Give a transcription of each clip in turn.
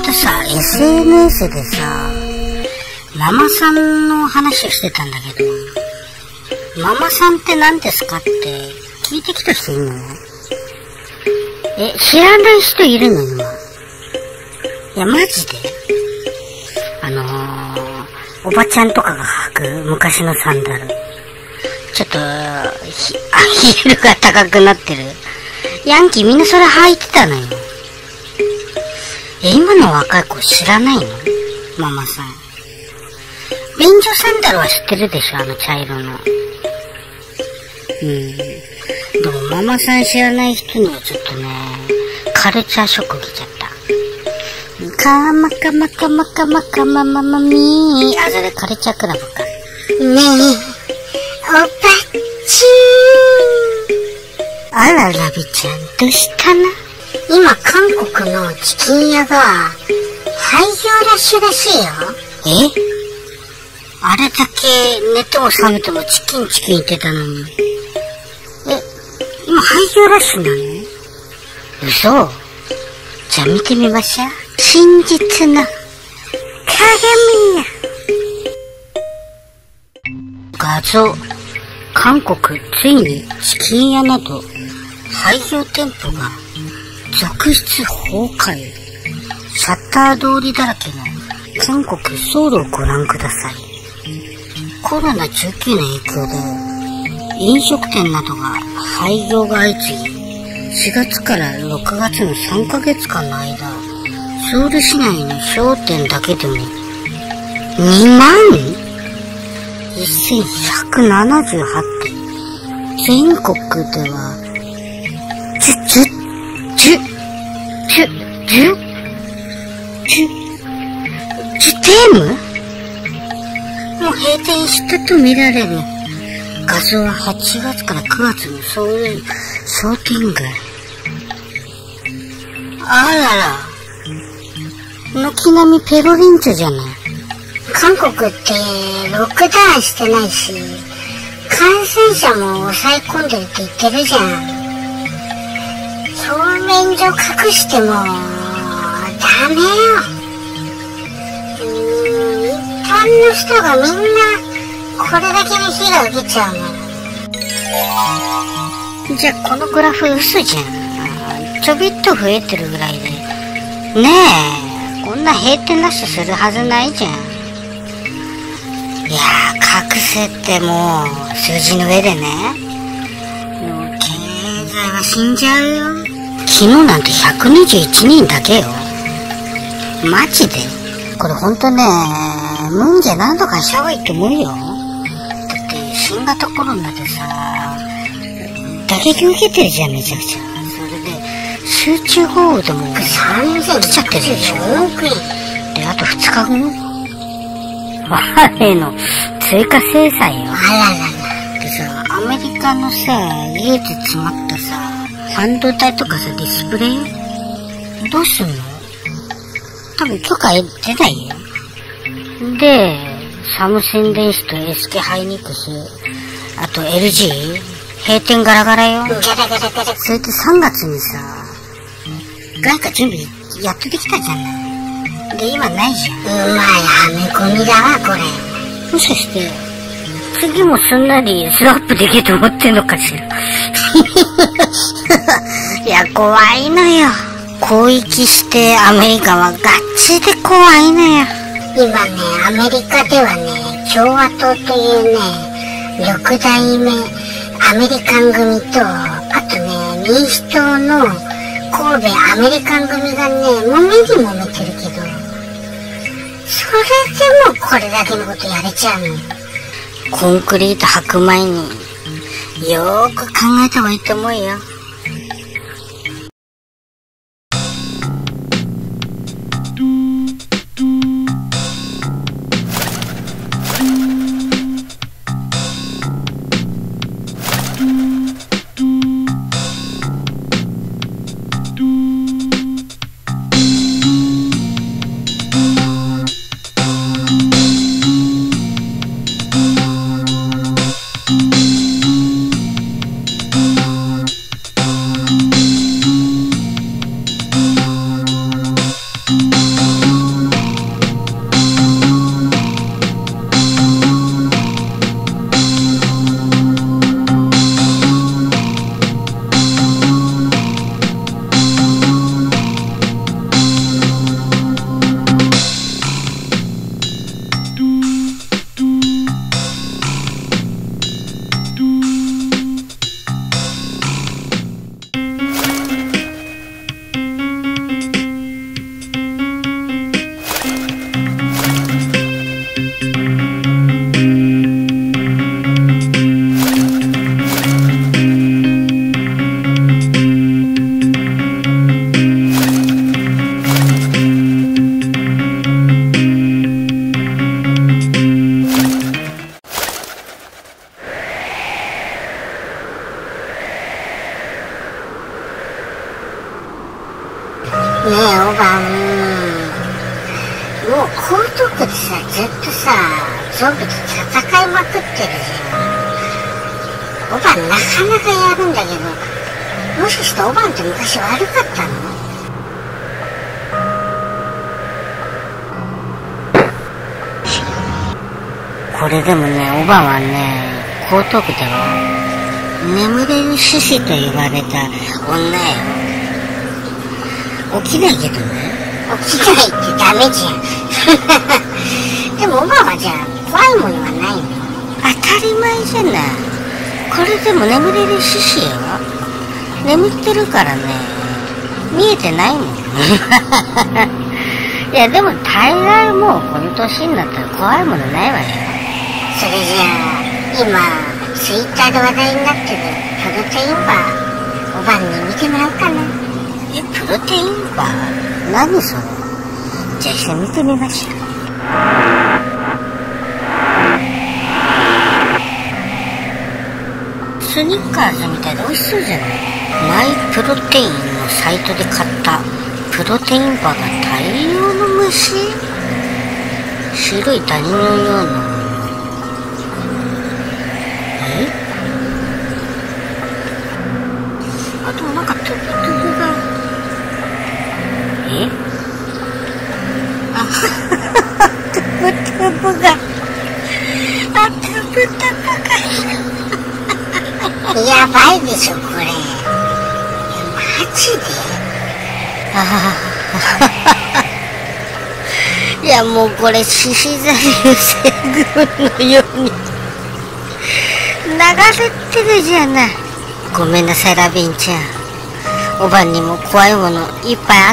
間さ、SNS でさ、ママさんの話をしてたんだけど、ママさんって何ですかって聞いてきた人いるの？知らない人いるの今。いや、マジで。おばちゃんとかが履く昔のサンダル。ちょっと、ヒールが高くなってる。ヤンキーみんなそれ履いてたのよ。今の若い子知らないの？ママさん。便所サンダルは知ってるでしょ、茶色の。でもママさん知らない人にはちょっとね、カルチャーショック受けちゃった。カマカマカマカマカマママミー。それカルチャークラブか。ねえ、おばちーん。あら、ラビちゃん、どうしたの？今、韓国のチキン屋が、廃業ラッシュらしいよ。あれだけ寝ても覚めてもチキン言ってたのに。今廃業ラッシュなの？嘘？じゃあ見てみましょう。真実の鏡や。画像。韓国ついにチキン屋など廃業店舗が続出崩壊。シャッター通りだらけの韓国ソウルをご覧ください。コロナ19の影響で飲食店などが廃業が相次ぎ、4月から6月の3ヶ月間の間、ソウル市内の商店だけでも21,178店、全国では10店もう閉店したとみられる。画像は8月から9月のソウル商店街。あらら、軒並みペロリンチョじゃない。韓国ってロックダウンしてないし、感染者も抑え込んでるって言ってるじゃん。表面上隠してもダメよ。一般の人がみんなこれだけの被害を受けちゃうの。じゃあこのグラフ嘘じゃん。ちょびっと増えてるぐらいでねえ、こんな閉店ラッシュするはずないじゃん。いやー、隠せってもう数字の上でね、もう経済は死んじゃうよ。昨日なんて121人だけよ。マジでこれほんとね、ムンジェ何とかした方がいいと思うよ。だって新型コロナでさ、打撃受けてるじゃん、めちゃくちゃ。それで集中豪雨でも3000来ちゃってるでしょ。で、あと2日後我への追加制裁よ。でさ、アメリカのさ、家で詰まったさ、半導体とかさ、ディスプレイどうすんの？多分許可出ないよ。で、サムセン電子と SK ハイニックス、あと LG、閉店ガラガラよ。それで3月にさ、外貨準備やっとできたじゃない。で、今ないじゃん。うまいはめ込みだわ、これ。もしかして、次もすんなりスラップできると思ってんのかしら。いや、怖いのよ。広域してアメリカはガチで怖いのよ。今ね、アメリカではね、共和党というね、6代目アメリカン組と、あとね、民主党の神戸アメリカン組がね、揉めに揉めてるけど、それでもこれだけのことやれちゃうのよ。コンクリート履く前によーく考えた方がいいと思うよ。 おばん、もう江東区でさ、ずっとさ、ゾンビと戦いまくってるじゃん。おばんなかなかやるんだけど、もしかしておばんって昔悪かったの？これでもね、おばんはね、江東区では眠れる獅子と言われた女よ。起きないけどね。起きないってダメじゃんでもおばはじゃあ怖いものはないの？当たり前じゃない。これでも眠れる獅子よ。眠ってるからね、見えてないもんいやでも大概もうこの年になったら怖いものないわよ。それじゃあ今ツイッターで話題になってるプロテインバー、おばんに見てもらおうかな。プロテインバー？何それ？じゃあ一緒に見てみましょう。スニッカーズみたいで美味しそうじゃない？マイプロテインのサイトで買ったプロテインバーが大量の虫？白いダニのような。あとなんかトゥブトゥブがトゥブトゥブがトゥブトゥブがやばいでしょこれ。マジで？いやもうこれ獅子座流星群のように流れてるじゃない。ごめんなさいラビンちゃん、おばんにも怖いものいっぱいあった。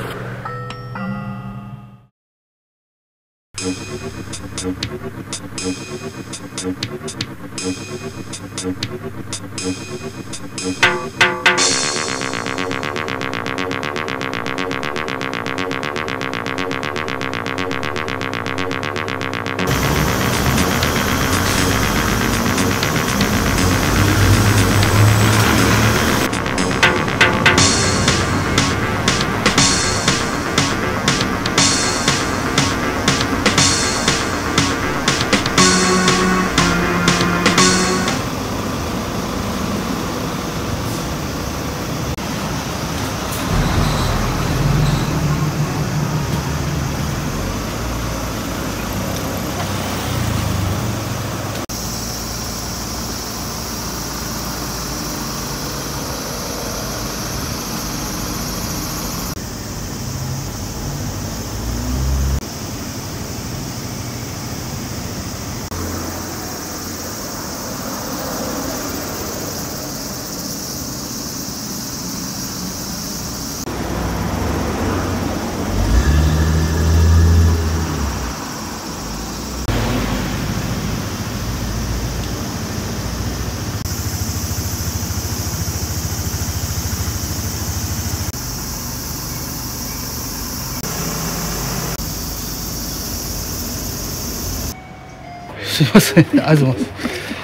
すいません、ありがとうございます。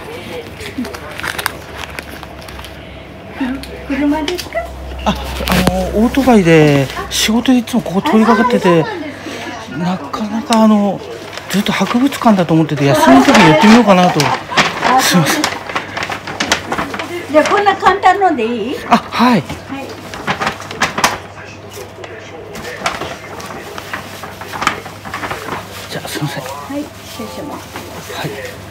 車ですか？ オートバイで仕事でいつもここ通りかかってて、なかなかずっと博物館だと思ってて、休みの時に寄ってみようかなと。すいません。 じゃあこんな簡単のでいい？ はい。 はい。 じゃあすいません。 はい、失礼します。 はい。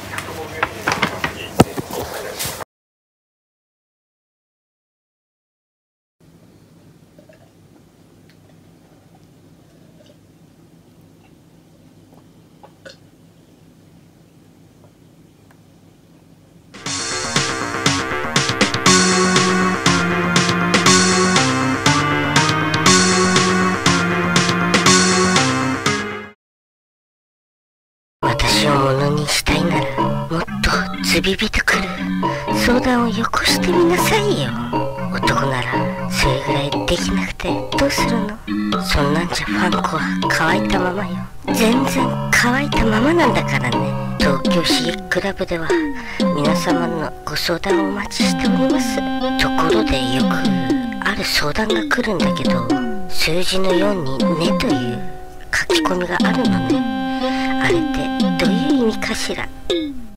私をものにしたいならもっとズビビとくる相談をよこしてみなさいよ。男ならそれぐらいできなくてどうするの？そんなんじゃファンコは乾いたままよ。全然乾いたままなんだからね。東京シークラブでは皆様のご相談をお待ちしております。ところでよくある相談が来るんだけど、 数字の4に「ね」という書き込みがあるのね。あれってどういう意味かしら。